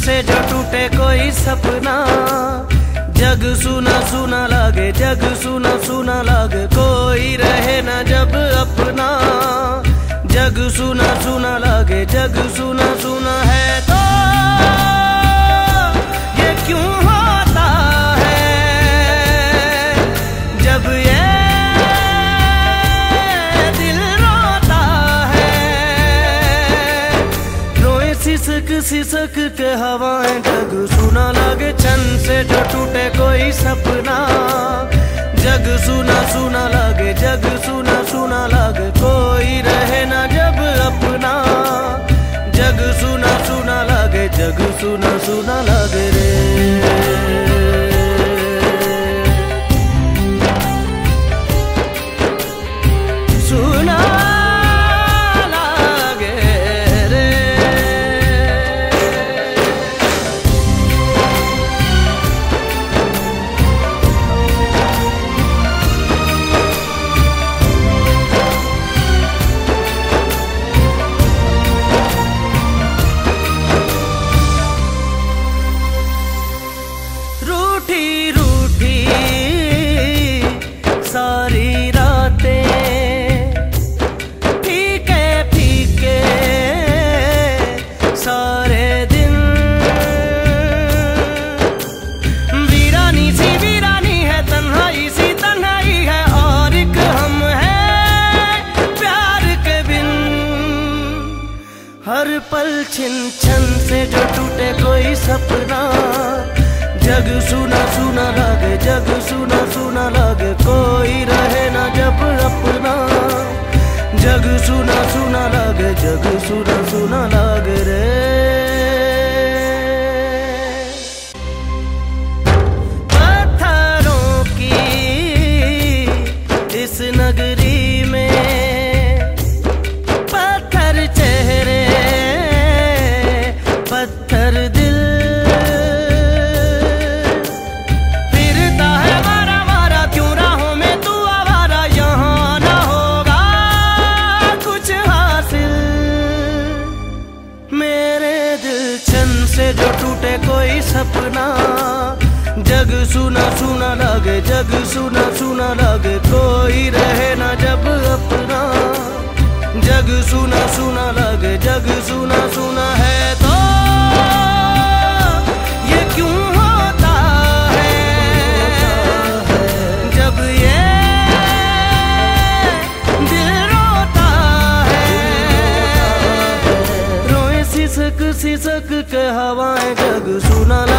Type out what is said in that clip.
से जो टूटे कोई सपना। जग सुना सुना लागे, जग सुना सुना लागे, कोई रहे ना जब अपना। जग सुना सुना लागे, जग सुना सुना है तो ये क्यों होता है जब ये दिल रोता है। रोए सिसक सिसक के हवाएं, जग सुना लागे छन से जो टूटे कोई सपना। जग सुना सुना लागे, जग सुना सुना लागे, कोई रहे ना जब अपना। जग सुना सुना लागे, जग सुना सुना लागे रे। सुना लागे रे। रूठी रूठी सारी रातें, फीके फीके सारे दिन। वीरानी सी वीरानी है, तन्हाई सी तन्हाई है, और एक हम है प्यार के बिन। हर पल छिन छन से जो टूटे कोई सपना। जग सुना सुना लागे, जग सुना सुना लागे, कोई रहे ना जब अपना। जग सुना सुना लागे, जग सुना सुना लागे रे। पत्थरों की इस नगरी में, पत्थर चेहरे पत्थर दिल। से जो टूटे कोई सपना। जग सुना सुना लागे, जग सुना सुना लागे, कोई रहे ना जब अपना। जग सुना सुना लागे, जग सुना सुना है तो ये क्यों होता है जब ये दिल रोता है। रोए सिसक सिसक के हवाएं, जग सुना